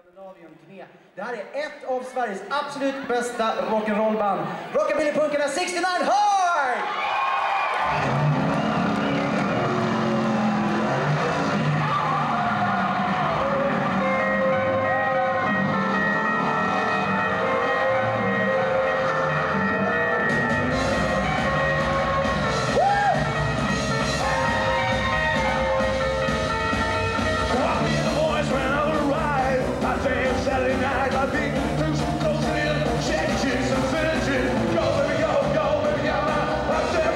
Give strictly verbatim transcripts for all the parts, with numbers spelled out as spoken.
Skandinavien-turné. Det här är ett av Sveriges absolut bästa rock'n'roll-band. Rockabilly-punkarna sextionio Hard! Check, check, some finish it. Go, baby, go, go, baby, go. I'm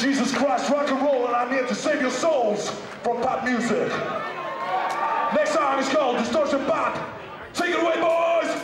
Jesus Christ, rock and roll, and I'm here to save your souls from pop music. Next song is called Distortion Pop. Take it away, boys!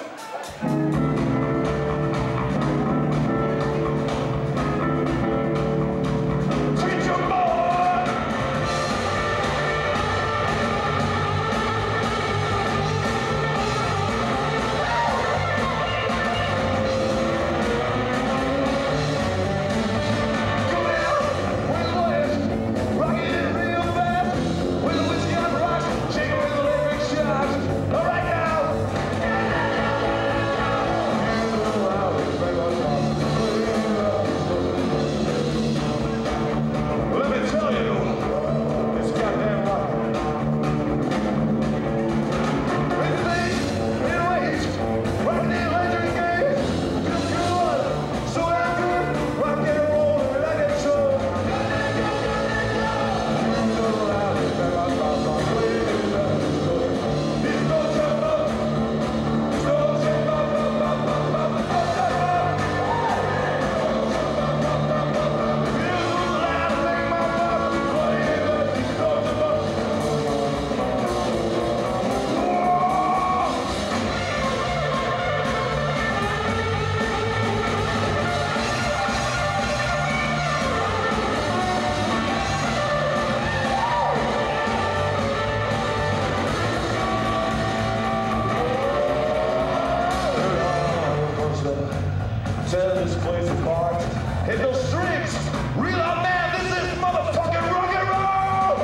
Tear this place apart. Hit those strings! Real out, man! This is motherfucking rock and roll!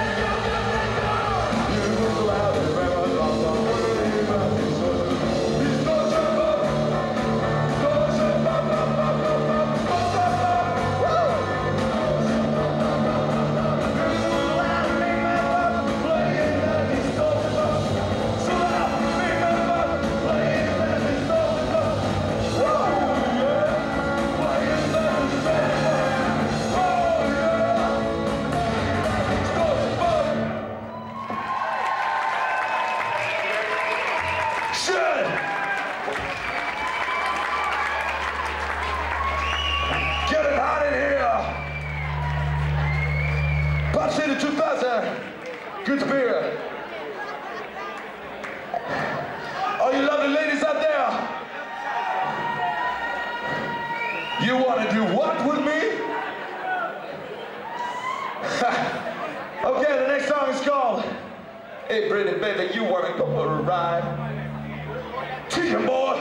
You go loud and never drop down. Distortion pop! Distortion pop, pop, pop, pop, pop, pop, pop, pop! Woo! You go loud and make my pop, playing that distortion pop. So loud, make my pop, playing that distortion pop. Woo! Get it hot in here. Popstad two thousand. Good spirit. All you lovely ladies out there, you want to do what with me? Okay, the next song is called Hey Pretty Baby, You Want to Go for a Ride? Teach him, boy.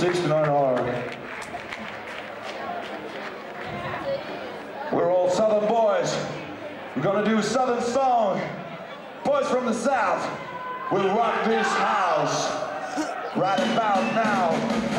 sixty-nine hard. We're all Southern boys. We're gonna do a Southern song. Boys from the South will rock this house right about now.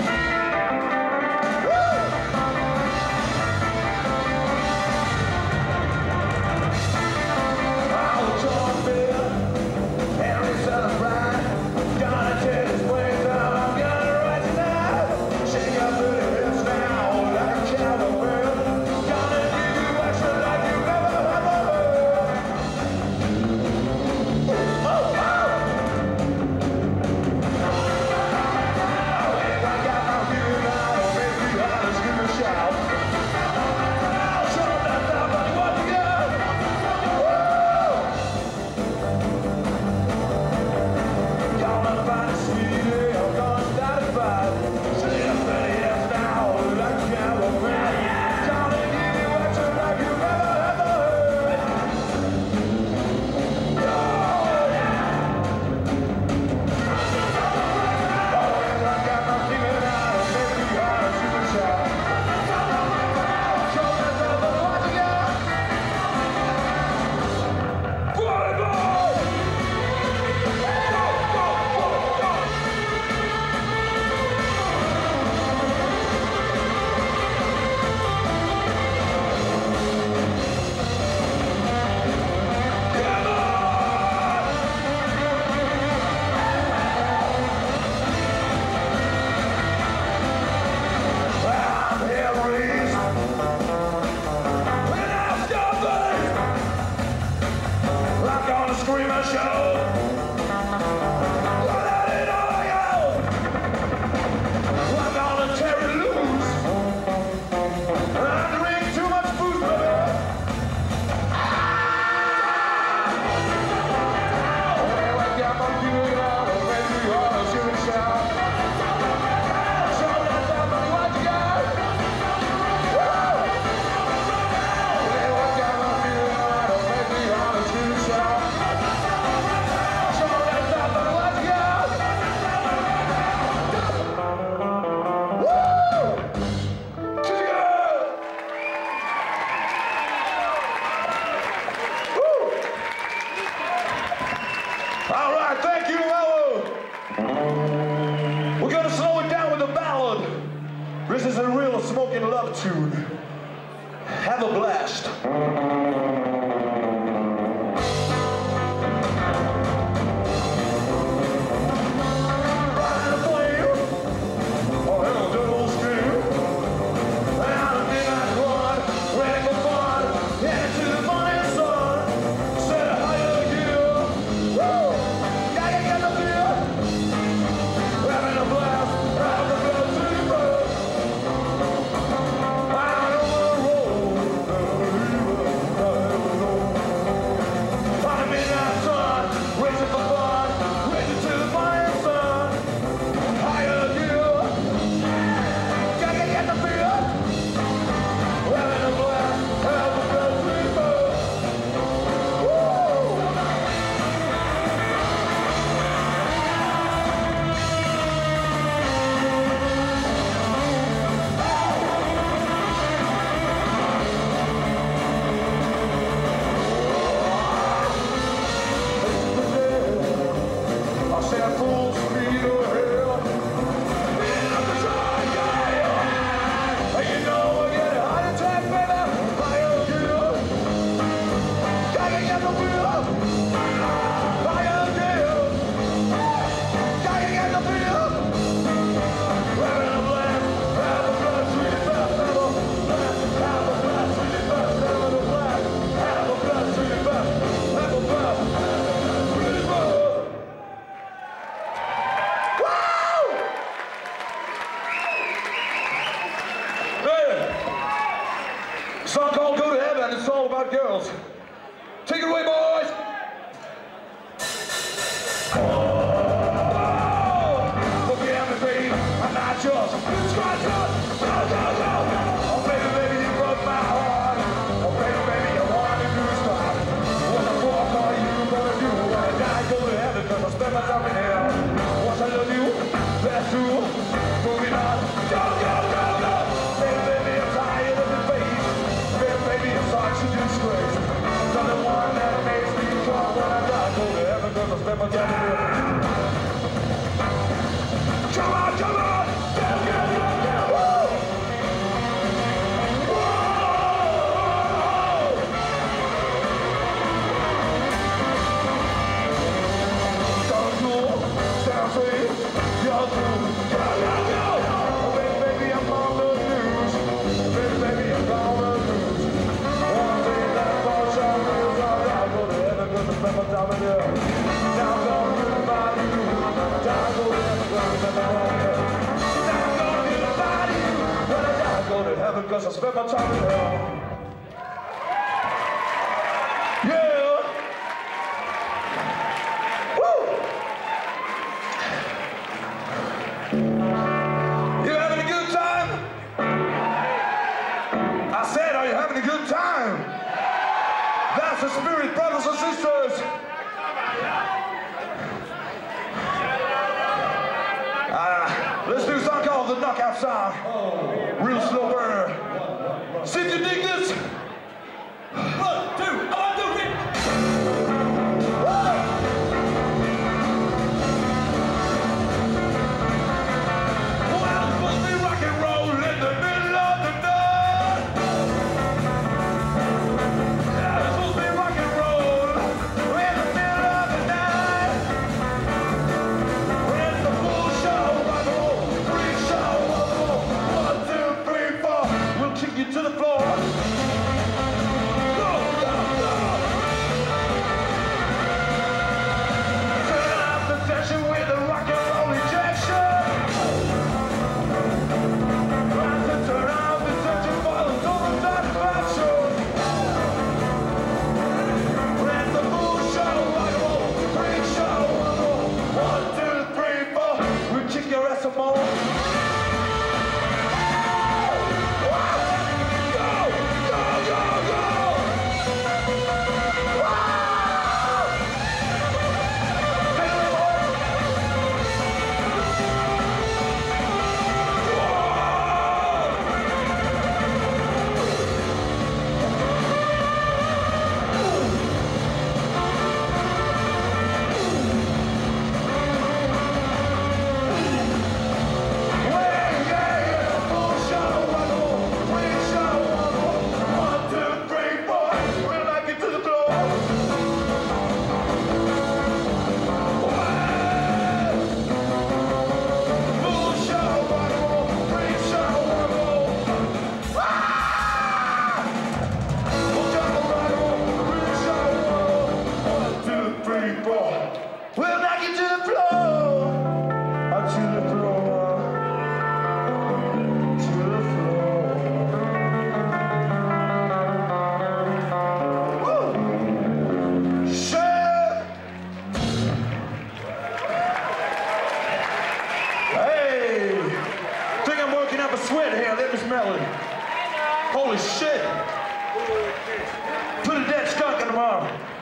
This is a real smoking love tune. Have a blast. Song called Go to Heaven, it's all about girls. Take it away, boys! Oh, forgive me, baby, I'm not yours. Scratch up, go, go, go! Oh, baby, baby, you broke my heart. Oh, baby, baby, you wanted to stop. What the fuck are you gonna do when I die? Go to heaven, cause I spend my time in hell. Once I love you, that's true. Moving on. because I spent my time in hell. Yeah! Woo! You having a good time? I said, are you having a good time? That's the spirit, brothers and sisters. Uh, let's do something called the knockout song. Real slow burner. See if you dig this. One, two, one, two, three. Well, it's supposed to be rock and roll in the middle of the night. Yeah, it's supposed to be rock and roll in the middle of the night. When it's the full show, rock and roll, free show, rock and roll. One, two, three, four. We'll kick you to the floor. Sweat here, let me smell it. Holy shit. Put a dead skunk in the mouth.